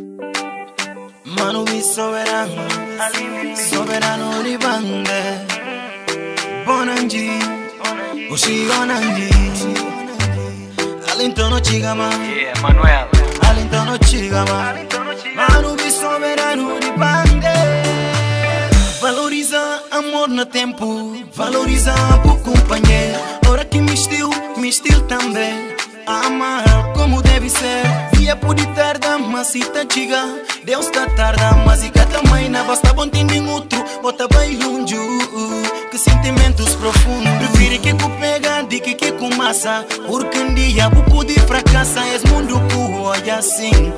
Manu vi soberano, soberano di bande. Bonangi, Ushi Onangi. Alintono chigama, Yeah, Manuel. Alintono chigama. Manu vi soberano di bande. Valoriza amor no tempo, valoriza o companheiro. Ora que me estil também. Amar como deve ser. Dia pode tardar, mas se tá chega. Deus tá tarda, mas e também não basta bom tem outro. Bota bem longe, que sentimentos profundos. Prefiro que com pega, de que com massa. Porque um dia vou poder fracassar. És mundo que olha assim.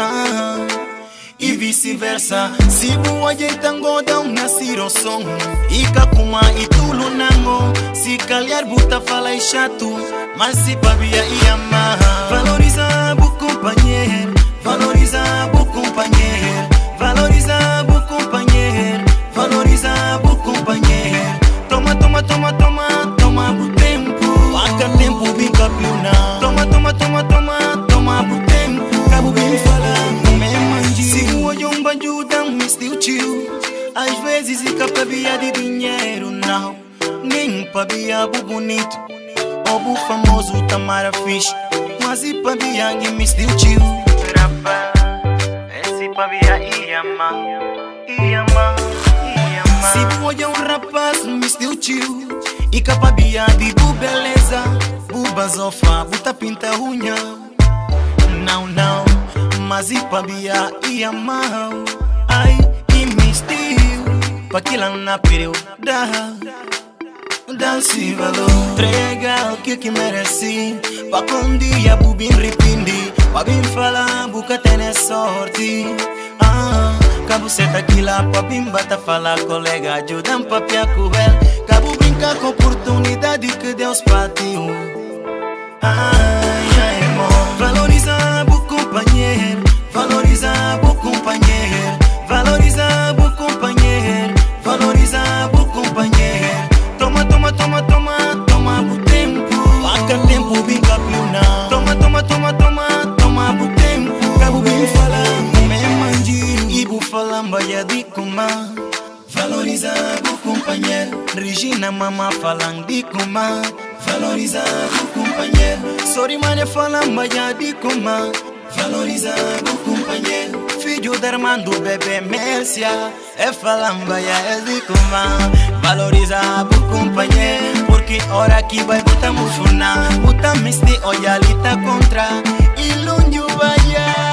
E vice-versa. Se vou ajeitar godão, nascer o som. E kakuma e tulo nango. Se calhar buta fala é chato, mas se babia e amar. Valoriza o companheiro, valoriza o companheiro, valoriza o companheiro, valoriza o companheiro. Toma, toma, toma, toma, toma o tempo. Paga tempo, bem capiuna. Toma, toma, toma, toma, toma o tempo. Cabo bem falando, me mandi. Se o olho ajuda, me estil chill. Às vezes e capabia de dinheiro, não. Nem pabia bu bonito, ou bu famoso tamara fish. Mas e pabia que me estil chill. Rapa, esse pabia iama, iama, iama. Se bu olho rapaz, me estil chill. E capabia de bu beleza, bu bazofa, bu ta pinta unha. Não, não, mas e pabia iama. Ai, e me estil, pa que lá na periu da. Dá-se valor, entrega o que mereci. Pa com dia bubim repindi. Pa bim falar, buca tem sorte. Cabo seta aqui lá, pa bim bata falar. Colega, ajudam pa pia cruel. Cabo brincar com oportunidade que Deus partiu. Ai, ai, amor. Valoriza o companheiro, valoriza o companheiro, valoriza o companheiro, valoriza o companheiro. Toma, toma, toma, toma, toma o tempo. Paga tempo, bem capiuna. Toma, toma, toma, toma, toma o tempo. Cabo bem falando, me mandi. E bu falamba ya de coma. Valoriza o companheiro. Regina mama falando de coma. Valoriza o companheiro. Sorry mane falamba ya de coma. Valoriza o companheiro. Filho da irmã do bebê Mércia. É falamba ya é de coma. Valoriza o companheiro, porque hora que vai botar mufuna, botar mesti olha ali tá contra, e longe vai.